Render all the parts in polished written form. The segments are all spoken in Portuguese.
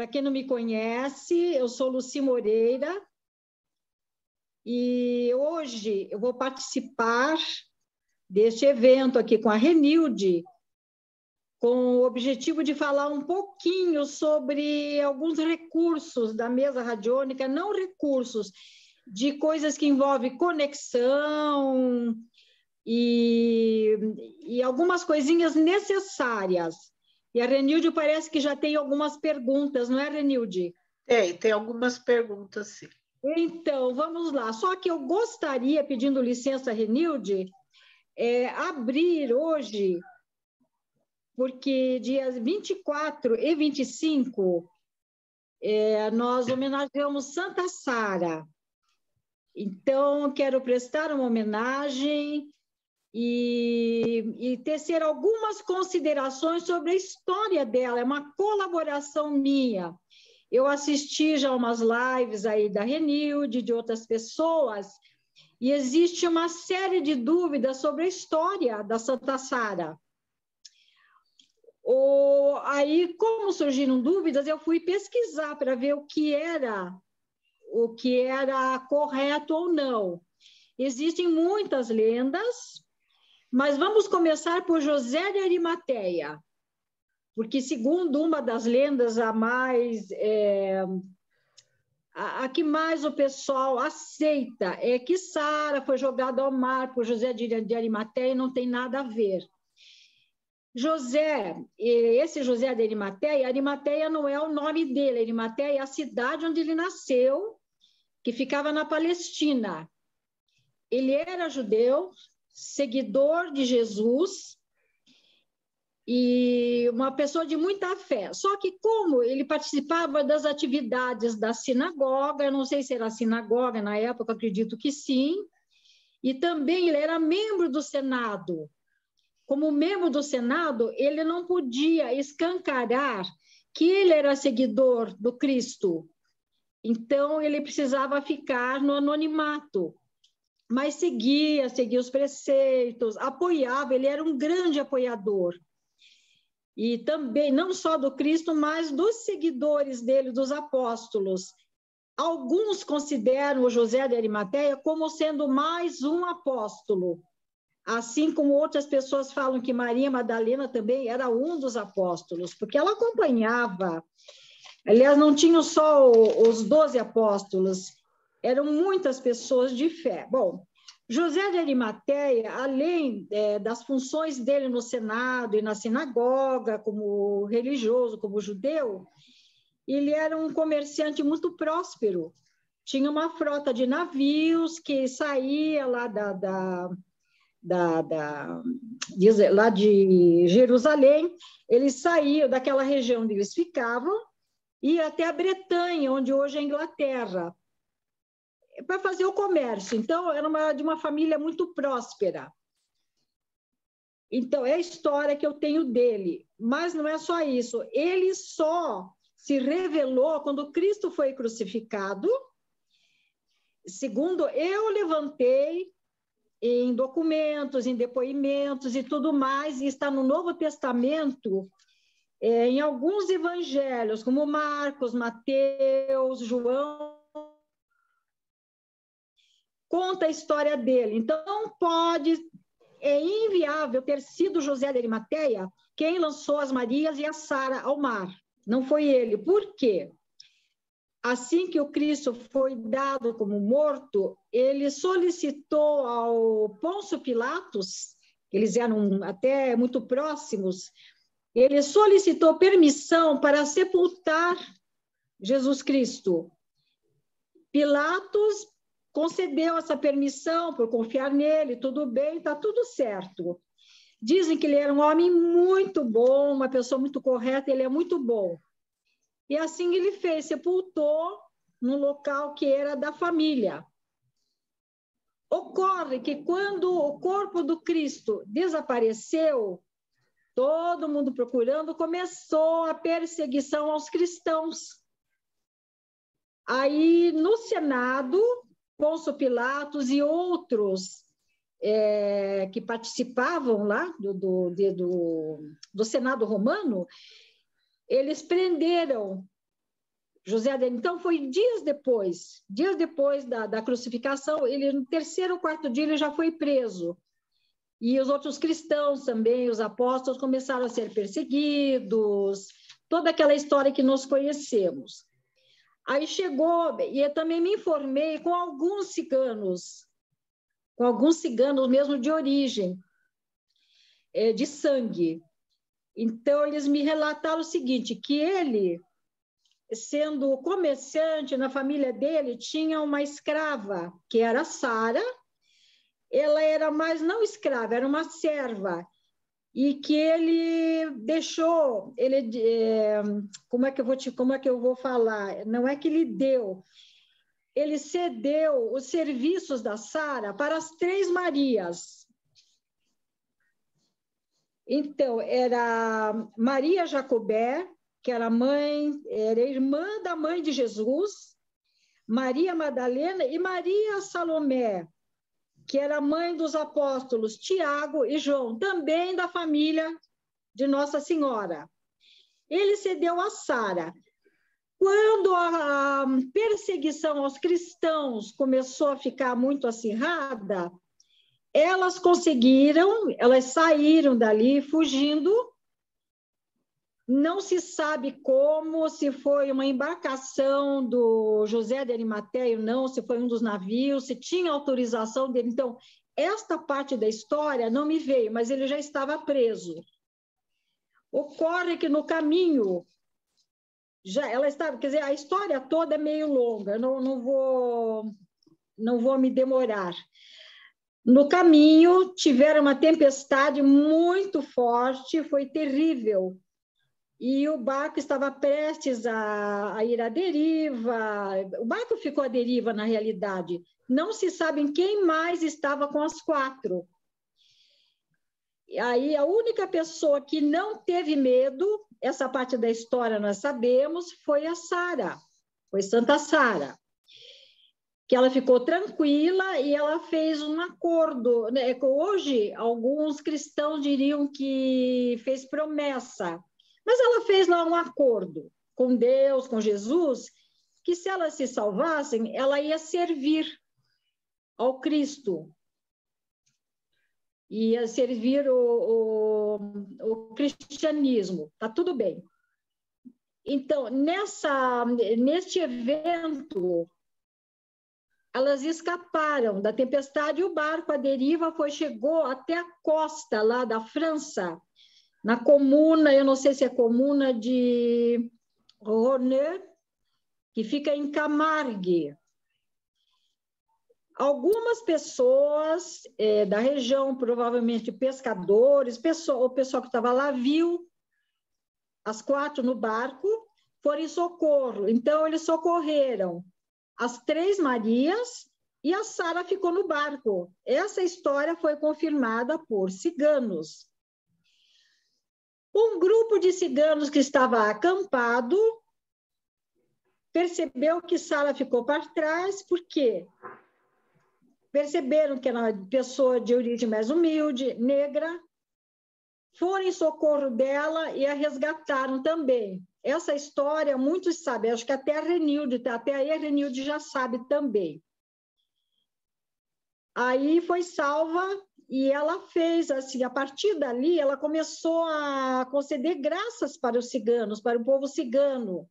quem não me conhece, eu sou Lucy Moreira e hoje eu vou participar deste evento aqui com a Renilde, com o objetivo de falar um pouquinho sobre alguns recursos da mesa radiônica, não recursos, de coisas que envolvem conexão e algumas coisinhas necessárias. E a Renilde parece que já tem algumas perguntas, não é, Renilde? Tem algumas perguntas, sim. Então, vamos lá. Só que eu gostaria, pedindo licença, Renilde, abrir hoje, porque dias 24 e 25, nós homenageamos Santa Sara. Então, quero prestar uma homenagem e tecer algumas considerações sobre a história dela. É uma colaboração minha. Eu assisti já umas lives aí da Renilde, de outras pessoas, e existe uma série de dúvidas sobre a história da Santa Sara. Aí, como surgiram dúvidas, eu fui pesquisar para ver o que era correto ou não. Existem muitas lendas, mas vamos começar por José de Arimateia, porque, segundo uma das lendas, a que mais o pessoal aceita é que Sara foi jogada ao mar por José de Arimateia e não tem nada a ver. Esse José de Arimateia, Arimateia não é o nome dele, Arimateia é a cidade onde ele nasceu, que ficava na Palestina. Ele era judeu, seguidor de Jesus e uma pessoa de muita fé. Só que como ele participava das atividades da sinagoga, eu não sei se era sinagoga na época, acredito que sim, e também ele era membro do Senado. Como membro do Senado, ele não podia escancarar que ele era seguidor do Cristo. Então, ele precisava ficar no anonimato. Mas seguia os preceitos, apoiava, ele era um grande apoiador. E também, não só do Cristo, mas dos seguidores dele, dos apóstolos. Alguns consideram o José de Arimateia como sendo mais um apóstolo, assim como outras pessoas falam que Maria Madalena também era um dos apóstolos, porque ela acompanhava. Aliás, não tinham só os 12 apóstolos, eram muitas pessoas de fé. Bom, José de Arimateia, além das funções dele no Senado e na sinagoga, como religioso, como judeu, ele era um comerciante muito próspero. Tinha uma frota de navios que saía lá lá de Jerusalém. Eles saíam daquela região onde eles ficavam e ia até a Bretanha, onde hoje é a Inglaterra, para fazer o comércio. Então, era de uma família muito próspera. Então, é a história que eu tenho dele. Mas não é só isso. Ele só se revelou quando Cristo foi crucificado. Segundo eu levantei em documentos, em depoimentos e tudo mais, e está no Novo Testamento, em alguns evangelhos, como Marcos, Mateus, João, conta a história dele. Então, é inviável ter sido José de Arimateia quem lançou as Marias e a Sara ao mar. Não foi ele. Por quê? Assim que o Cristo foi dado como morto, ele solicitou ao Pôncio Pilatos, eles eram até muito próximos, ele solicitou permissão para sepultar Jesus Cristo. Pilatos concedeu essa permissão por confiar nele, tudo bem, está tudo certo. Dizem que ele era um homem muito bom, uma pessoa muito correta, ele é muito bom. E assim ele fez, sepultou no local que era da família. Ocorre que quando o corpo do Cristo desapareceu, todo mundo procurando, começou a perseguição aos cristãos. Aí, no Senado, Pôncio Pilatos e outros que participavam lá do Senado romano, eles prenderam José Adenir. Então, foi dias depois da crucificação, ele, no terceiro ou quarto dia, ele já foi preso. E os outros cristãos também, os apóstolos, começaram a ser perseguidos, toda aquela história que nós conhecemos. Aí chegou, e eu também me informei com alguns ciganos mesmo de origem, de sangue. Então, eles me relataram o seguinte, que ele, sendo comerciante na família dele, tinha uma escrava, que era Sara. Ela era mais não escrava, era uma serva, e que ele deixou, como é que eu vou falar? Não é que ele deu, ele cedeu os serviços da Sara para as três Marias. Então, era Maria Jacobé, que era irmã da mãe de Jesus, Maria Madalena e Maria Salomé, que era mãe dos apóstolos Tiago e João, também da família de Nossa Senhora. Ele cedeu a Sara. Quando a perseguição aos cristãos começou a ficar muito acirrada, elas saíram dali fugindo. Não se sabe como, se foi uma embarcação do José de Arimateia ou não, se foi um dos navios, se tinha autorização dele. Então, esta parte da história não me veio, mas ele já estava preso. Ocorre que no caminho, ela estava, quer dizer, a história toda é meio longa, não vou me demorar. No caminho, tiveram uma tempestade muito forte, foi terrível. E o barco estava prestes a ir à deriva. O barco ficou à deriva, na realidade. Não se sabe quem mais estava com as quatro. E aí, a única pessoa que não teve medo, essa parte da história nós sabemos, foi a Sara, foi Santa Sara, que ela ficou tranquila e ela fez um acordo, né? Hoje, alguns cristãos diriam que fez promessa, mas ela fez lá um acordo com Deus, com Jesus, que se elas se salvassem, ela ia servir ao Cristo, ia servir o cristianismo, tá tudo bem. Então, neste evento, elas escaparam da tempestade e o barco, a deriva, chegou até a costa lá da França, na comuna, eu não sei se é comuna de Rhône, que fica em Camargue. Algumas pessoas da região, provavelmente pescadores, o pessoal que estava lá viu as quatro no barco, foram em socorro. Então, eles socorreram as três Marias e a Sara ficou no barco. Essa história foi confirmada por ciganos. Um grupo de ciganos que estava acampado percebeu que Sara ficou para trás, por quê? Perceberam que era uma pessoa de origem mais humilde, negra, foram em socorro dela e a resgataram também. Essa história, muitos sabem, acho que até a Renilde já sabe também. Aí foi salva e ela fez, assim, a partir dali, ela começou a conceder graças para os ciganos, para o povo cigano.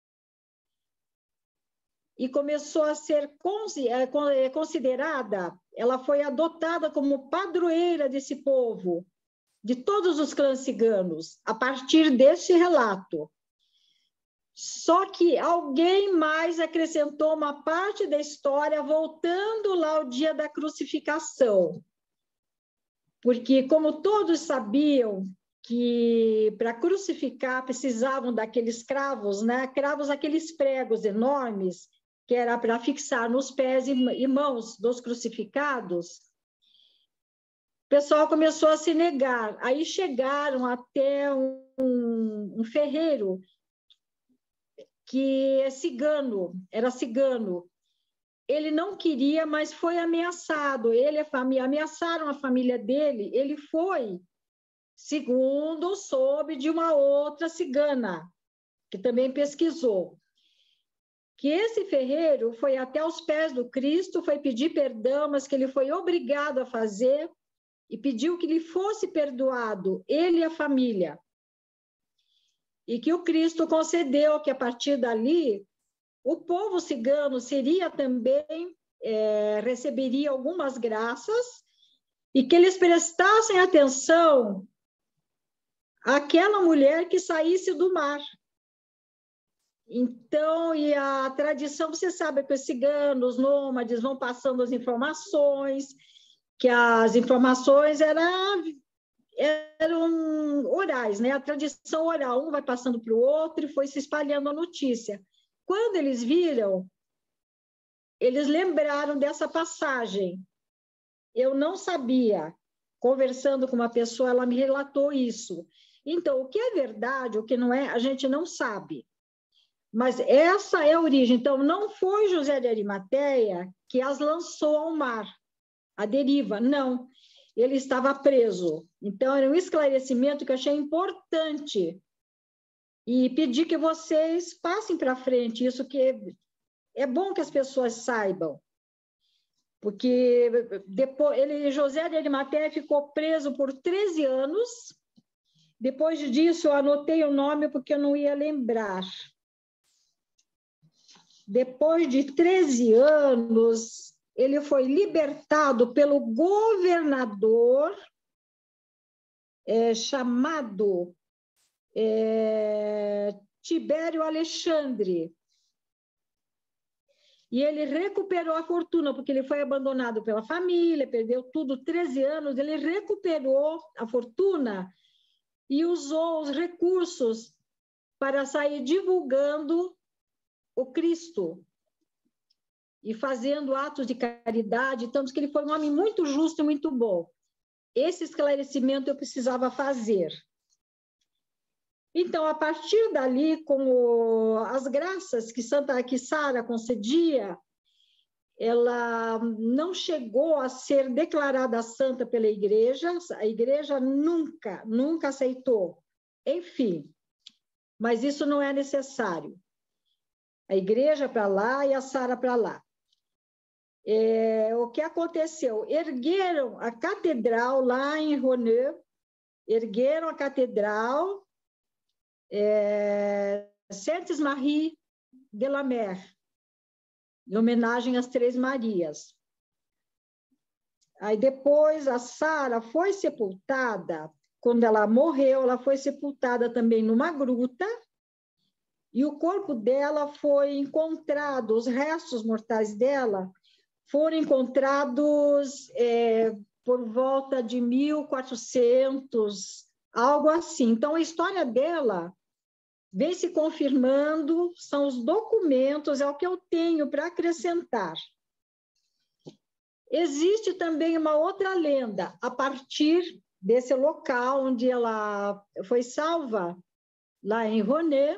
E começou a ser considerada, ela foi adotada como padroeira desse povo, de todos os clãs ciganos, a partir desse relato. Só que alguém mais acrescentou uma parte da história, voltando lá ao dia da crucificação. Porque, como todos sabiam que para crucificar precisavam daqueles cravos, né? Cravos, aqueles pregos enormes, que era para fixar nos pés e mãos dos crucificados, o pessoal começou a se negar. Aí chegaram até um ferreiro que era cigano. Ele não queria, mas foi ameaçado. Ameaçaram a família dele. Ele foi, segundo soube de uma outra cigana, que também pesquisou. que esse ferreiro foi até os pés do Cristo, foi pedir perdão, mas que ele foi obrigado a fazer, e pediu que lhe fosse perdoado, ele e a família. E que o Cristo concedeu que, a partir dali, o povo cigano seria também, receberia algumas graças, e que eles prestassem atenção àquela mulher que saísse do mar. Então, e a tradição, você sabe que os ciganos, os nômades, vão passando as informações, que as informações eram orais, né? A tradição oral, um vai passando para o outro e foi se espalhando a notícia. Quando eles viram, eles lembraram dessa passagem. Eu não sabia. Conversando com uma pessoa, ela me relatou isso. Então, o que é verdade, o que não é, a gente não sabe. Mas essa é a origem. Então, não foi José de Arimateia que as lançou ao mar, à deriva, não. Ele estava preso. Então, era um esclarecimento que eu achei importante. E pedi que vocês passem para frente isso, que é bom que as pessoas saibam. Porque depois, José de Arimateia ficou preso por 13 anos. Depois disso, eu anotei o nome porque eu não ia lembrar. Depois de 13 anos, ele foi libertado pelo governador chamado Tibério Alexandre. E ele recuperou a fortuna, porque ele foi abandonado pela família, perdeu tudo, 13 anos, ele recuperou a fortuna e usou os recursos para sair divulgando o Cristo e fazendo atos de caridade, tanto que ele foi um homem muito justo e muito bom. Esse esclarecimento eu precisava fazer. Então, a partir dali, com as graças que Sara concedia, ela não chegou a ser declarada santa pela igreja, a igreja nunca aceitou. Enfim, mas isso não é necessário. A igreja para lá e a Sara para lá. O que aconteceu? Ergueram a catedral lá em Roneu, ergueram a catedral Sainte-Marie de la Mer, em homenagem às Três Marias. Aí depois a Sara foi sepultada, quando ela morreu, ela foi sepultada também numa gruta, e o corpo dela foi encontrado, os restos mortais dela foram encontrados por volta de 1400, algo assim. Então, a história dela vem se confirmando, são os documentos, é o que eu tenho para acrescentar. Existe também uma outra lenda, a partir desse local onde ela foi salva, lá em Roneu,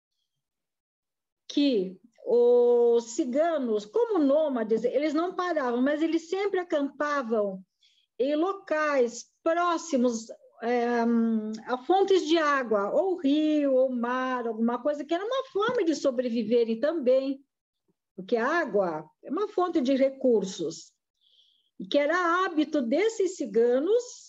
que os ciganos, como nômades, eles não paravam, mas eles sempre acampavam em locais próximos a fontes de água, ou rio, ou mar, alguma coisa, que era uma forma de sobreviverem também, porque a água é uma fonte de recursos, e que era hábito desses ciganos,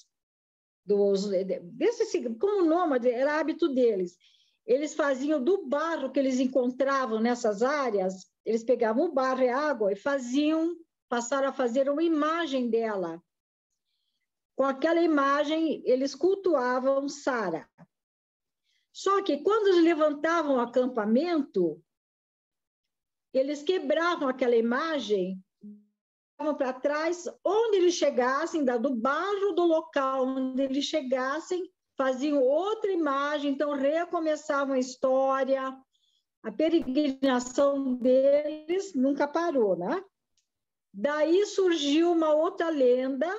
como nômade, era hábito deles. Eles faziam do barro que eles encontravam nessas áreas, eles pegavam o barro e a água e passaram a fazer uma imagem dela. Com aquela imagem, eles cultuavam Sara. Só que, quando eles levantavam o acampamento, eles quebravam aquela imagem, para trás, onde eles chegassem, do barro do local onde eles chegassem, faziam outra imagem, então recomeçavam a história, a peregrinação deles nunca parou, né? Daí surgiu uma outra lenda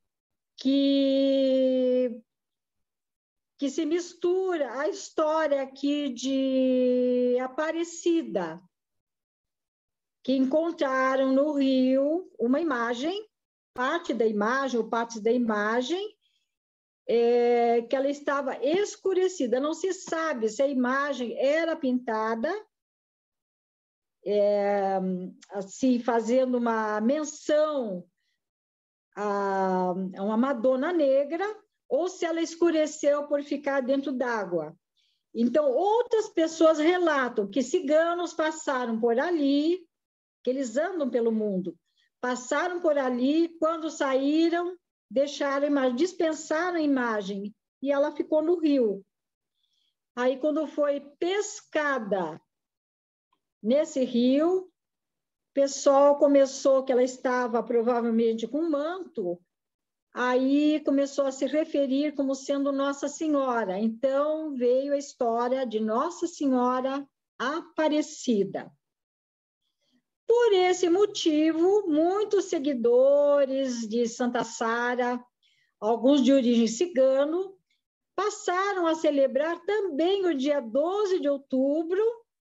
que se mistura à história aqui de Aparecida, que encontraram no rio uma imagem, parte da imagem, ou partes da imagem, que ela estava escurecida. Não se sabe se a imagem era pintada assim, fazendo uma menção a uma Madonna negra, ou se ela escureceu por ficar dentro d'água. Então, outras pessoas relatam que ciganos passaram por ali, que eles andam pelo mundo, passaram por ali, quando saíram, deixaram a imagem, dispensaram a imagem, e ela ficou no rio. Aí, quando foi pescada nesse rio, o pessoal começou, que ela estava provavelmente com manto, aí começou a se referir como sendo Nossa Senhora. Então, veio a história de Nossa Senhora Aparecida. Por esse motivo, muitos seguidores de Santa Sara, alguns de origem cigano, passaram a celebrar também o dia 12 de outubro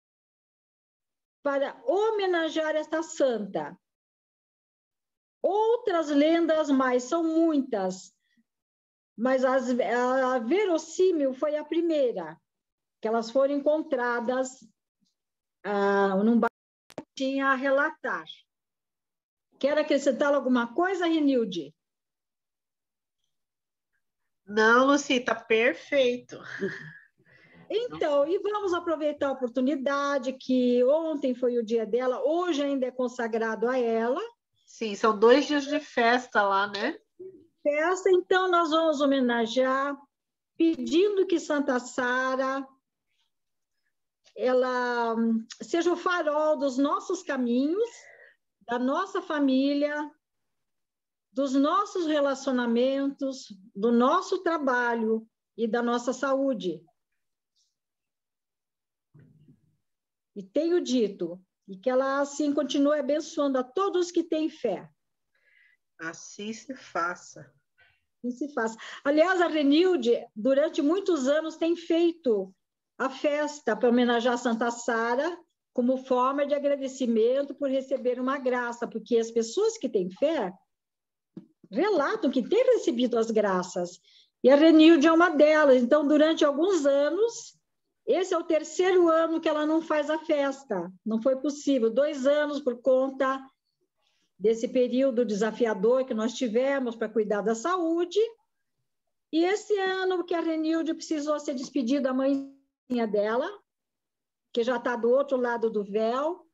para homenagear esta santa. Outras lendas mais, são muitas, mas a verossímil foi a primeira, que elas foram encontradas num bairro que tinha a relatar. Quer acrescentar alguma coisa, Renilde? Não, Luci, está perfeito. Então, e vamos aproveitar a oportunidade que ontem foi o dia dela, hoje ainda é consagrado a ela. Sim, são 2 dias de festa lá, né? Festa, então nós vamos homenagear, pedindo que Santa Sara ela seja o farol dos nossos caminhos, da nossa família, dos nossos relacionamentos, do nosso trabalho e da nossa saúde. E tenho dito, e que ela assim continue abençoando a todos que têm fé. Assim se faça. Assim se faz. Aliás, a Renilde, durante muitos anos, tem feito a festa para homenagear Santa Sara como forma de agradecimento por receber uma graça, porque as pessoas que têm fé relatam que têm recebido as graças. E a Renilde é uma delas. Então, durante alguns anos, esse é o 3º ano que ela não faz a festa. Não foi possível. 2 anos por conta desse período desafiador que nós tivemos para cuidar da saúde. E esse ano que a Renilde precisou ser despedida da mãezinha dela, que já está do outro lado do véu,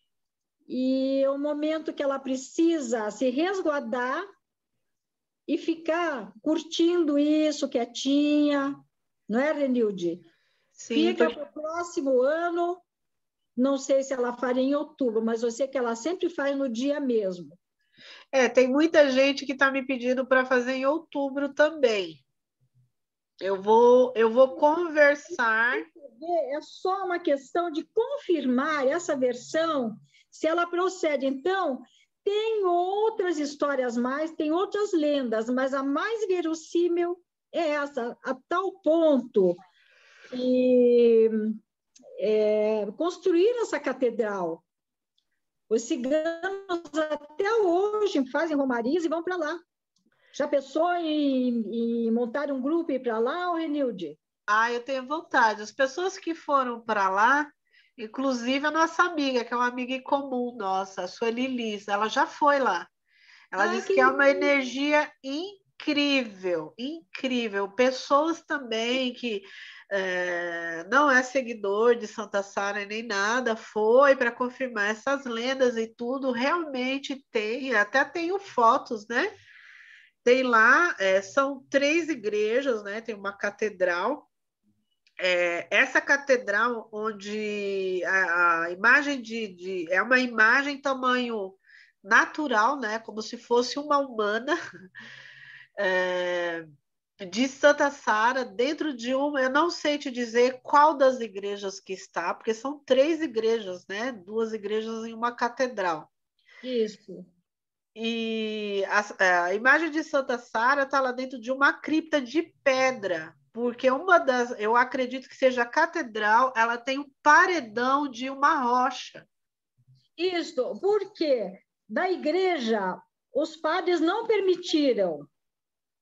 e o momento que ela precisa se resguardar e ficar curtindo isso, quietinha, não é, Renilde? Sim, Fica para o próximo ano, não sei se ela faria em outubro, mas eu sei que ela sempre faz no dia mesmo. tem muita gente que está me pedindo para fazer em outubro também. Eu vou conversar. É só uma questão de confirmar essa versão, se ela procede. Então, tem outras histórias mais, tem outras lendas, mas a mais verossímil é essa, a tal ponto que construíram essa catedral. Os ciganos até hoje fazem romarias e vão para lá. Já pensou em montar um grupo e ir para lá, Renilde? Eu tenho vontade. As pessoas que foram para lá, inclusive a nossa amiga, que é uma amiga em comum nossa, a Sueli Liz, ela já foi lá. Ela disse que é uma energia incrível, incrível. Pessoas também que não é seguidor de Santa Sara nem nada, foi para confirmar essas lendas e tudo. Realmente tem, até tenho fotos, né? Tem lá, são 3 igrejas, né? Tem uma catedral. Essa catedral, onde a imagem é uma imagem tamanho natural, né? Como se fosse uma humana, de Santa Sara, dentro de uma, eu não sei te dizer qual das igrejas que está, porque são 3 igrejas, né? 2 igrejas em uma catedral. Isso. E a imagem de Santa Sara está lá dentro de uma cripta de pedra, porque eu acredito que seja a catedral, ela tem um paredão de uma rocha. Isso, porque da igreja os padres não permitiram.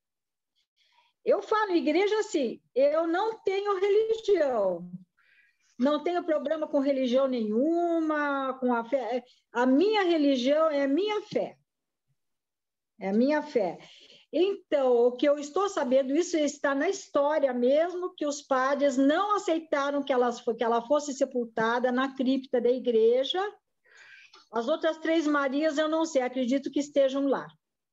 Eu falo igreja assim, eu não tenho religião. não tenho problema com religião nenhuma, com a fé. A minha religião é a minha fé. É a minha fé. Então, o que eu estou sabendo, isso está na história mesmo, que os padres não aceitaram que ela fosse sepultada na cripta da igreja. As outras 3 Marias, eu não sei, acredito que estejam lá.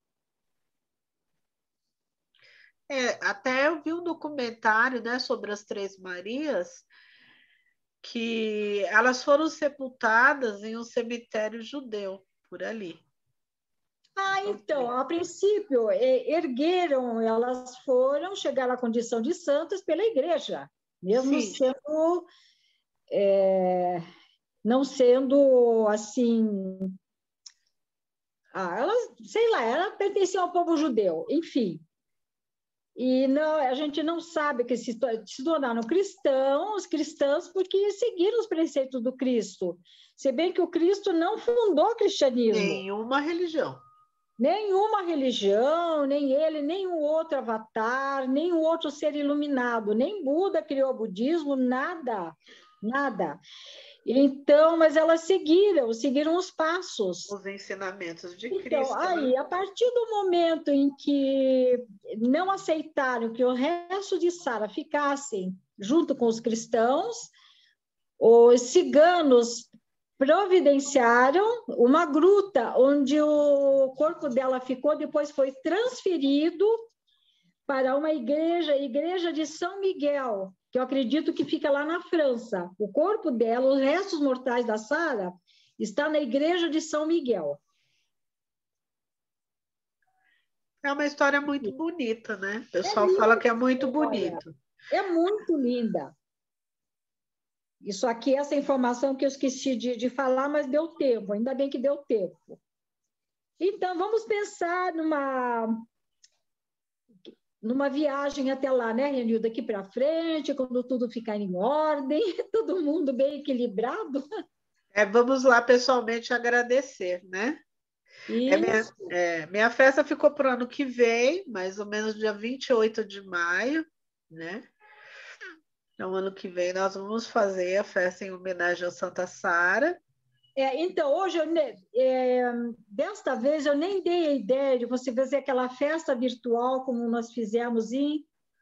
Até eu vi um documentário, né, sobre as 3 Marias, que elas foram sepultadas em um cemitério judeu, por ali. Então, a princípio, elas chegaram à condição de santas pela igreja, mesmo Sim. sendo, não sendo assim, elas, sei lá, elas pertenciam ao povo judeu, enfim. E não, a gente não sabe que se tornaram cristãs porque seguiram os preceitos do Cristo. Se bem que o Cristo não fundou o cristianismo. Nenhuma religião. Nenhuma religião, nem ele, nem um outro avatar, nem um outro ser iluminado, nem Buda criou o budismo, nada, nada. Então, mas elas seguiram os passos. Os ensinamentos de Cristo. Então, aí, a partir do momento em que não aceitaram que o resto de Sara ficassem junto com os cristãos, os ciganos providenciaram uma gruta onde o corpo dela ficou, depois foi transferido para uma igreja de São Miguel, que eu acredito que fica lá na França. O corpo dela, os restos mortais da Sara, está na igreja de São Miguel. É uma história muito bonita, né? O pessoal fala que é muito bonito. É muito linda. Isso aqui, essa informação que eu esqueci de falar, mas deu tempo, ainda bem que deu tempo. Então, vamos pensar numa viagem até lá, né, Renilda? Daqui para frente, quando tudo ficar em ordem, todo mundo bem equilibrado. Vamos lá pessoalmente agradecer, né? Minha festa ficou para o ano que vem, mais ou menos dia 28 de maio, né? Então, ano que vem, nós vamos fazer a festa em homenagem a Santa Sara. Então, hoje, desta vez, eu nem dei a ideia de você fazer aquela festa virtual como nós fizemos em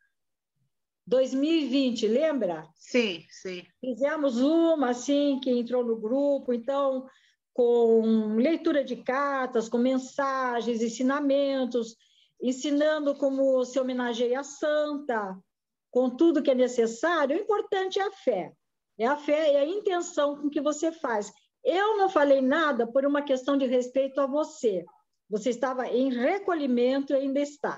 2020, lembra? Sim, sim. Fizemos uma, assim, que entrou no grupo, então, com leitura de cartas, com mensagens, ensinamentos, ensinando como se homenageia a Santa, com tudo que é necessário. O importante é a fé. É a fé e a intenção com que você faz. Eu não falei nada por uma questão de respeito a você. Você estava em recolhimento e ainda está.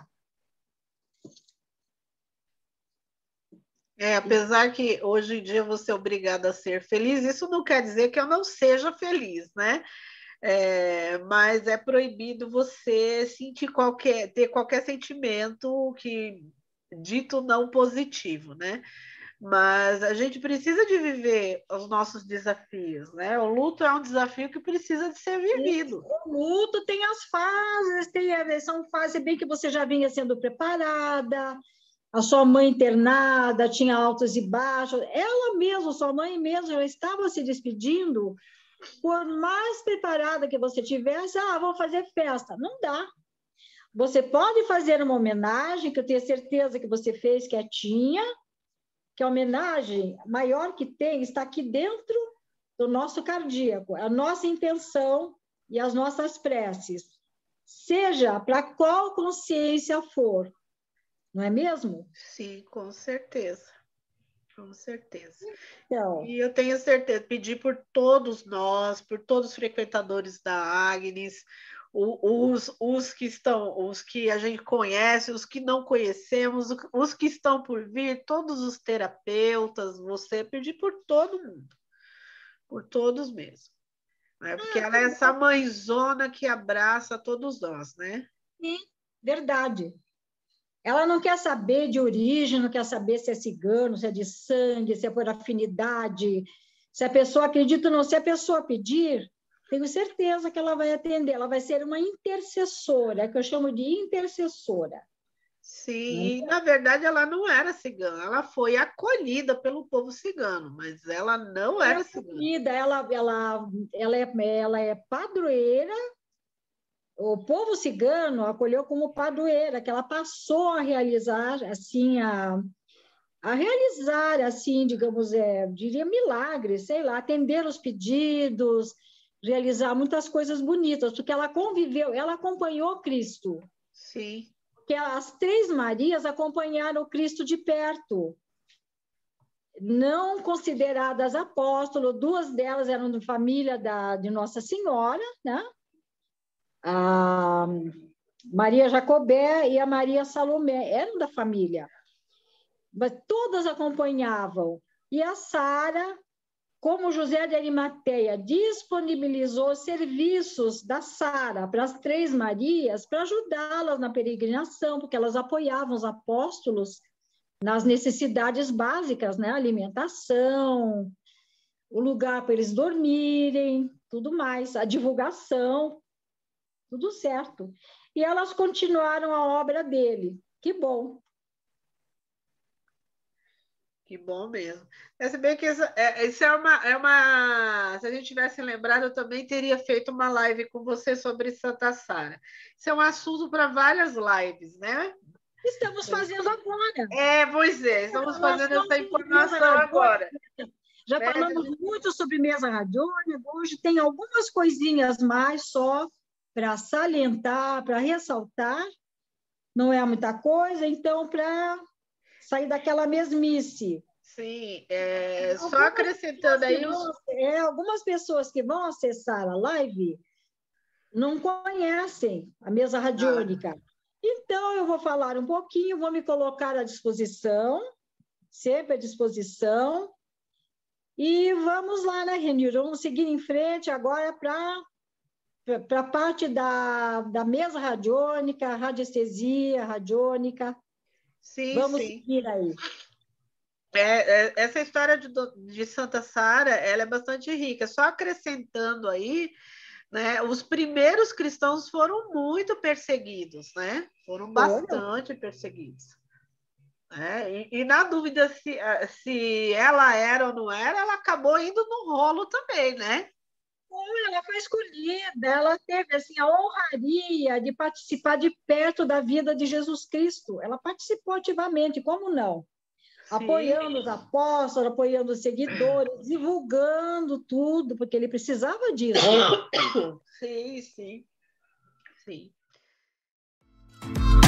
Apesar que hoje em dia você é obrigada a ser feliz, isso não quer dizer que eu não seja feliz, né? Mas é proibido você ter qualquer sentimento dito não positivo, né? Mas a gente precisa de viver os nossos desafios, né? O luto é um desafio que precisa de ser vivido. O luto tem as fases, são fases bem que você já vinha sendo preparada, a sua mãe internada, tinha altos e baixos, sua mãe mesmo, já estava se despedindo, por mais preparada que você tivesse, vamos fazer festa. Não dá. Você pode fazer uma homenagem, que eu tenho certeza que você fez quietinha, que a homenagem maior que tem está aqui dentro do nosso cardíaco, a nossa intenção e as nossas preces, seja para qual consciência for, não é mesmo? Sim, com certeza. Com certeza. Então, e eu tenho certeza, pedir por todos nós, por todos os frequentadores da Agnes, os que a gente conhece, os que não conhecemos, os que estão por vir, todos os terapeutas, você pedir por todo mundo, por todos mesmo. Né? Porque ela é essa mãezona que abraça todos nós, né? Sim, verdade. Ela não quer saber de origem, não quer saber se é cigano, se é de sangue, se é por afinidade, se a pessoa acredita ou não. Se a pessoa pedir, tenho certeza que ela vai atender, ela vai ser uma intercessora, que eu chamo de intercessora. Sim, e na verdade ela não era cigana, ela foi acolhida pelo povo cigano, mas ela não era cigana. Ela é padroeira. O povo cigano acolheu como padroeira, que ela passou a realizar, assim, a realizar, assim, digamos, diria milagres, sei lá, atender os pedidos, realizar muitas coisas bonitas, porque ela conviveu, ela acompanhou Cristo. Sim. Que as três Marias acompanharam o Cristo de perto, não consideradas apóstolos, duas delas eram de família de Nossa Senhora, né? A Maria Jacobé e a Maria Salomé eram da família, mas todas acompanhavam. E a Sara, como José de Arimateia, disponibilizou serviços da Sara para as três Marias para ajudá-las na peregrinação, porque elas apoiavam os apóstolos nas necessidades básicas, né? Alimentação, o lugar para eles dormirem, tudo mais, a divulgação, tudo certo. E elas continuaram a obra dele. Que bom. Que bom mesmo. Se bem que isso é uma. Se a gente tivesse lembrado, eu também teria feito uma live com você sobre Santa Sara. Isso é um assunto para várias lives, né? Estamos fazendo agora. Pois é, estamos fazendo essa informação Mesa agora. Já né? falamos muito sobre mesa radiônica, hoje tem algumas coisinhas mais só para salientar, para ressaltar, não é muita coisa, então, para sair daquela mesmice. Sim, só acrescentando aí algumas pessoas que vão acessar a live não conhecem a mesa radiônica. Então, eu vou falar um pouquinho, vou me colocar à disposição, sempre à disposição, e vamos lá, né, Renildo? Vamos seguir em frente agora para a parte da mesa radiônica, radiestesia radiônica. Sim, Vamos sim. seguir aí. Essa história de Santa Sara, ela é bastante rica. Só acrescentando aí, né, os primeiros cristãos foram muito perseguidos, né? Foram bastante perseguidos. E na dúvida se ela era ou não era, ela acabou indo no rolo também, né? Ela foi escolhida, ela teve assim, a honraria de participar de perto da vida de Jesus Cristo. Ela participou ativamente, como não? Sim. Apoiando os apóstolos, apoiando os seguidores, divulgando tudo, porque ele precisava disso. Sim, sim. Sim.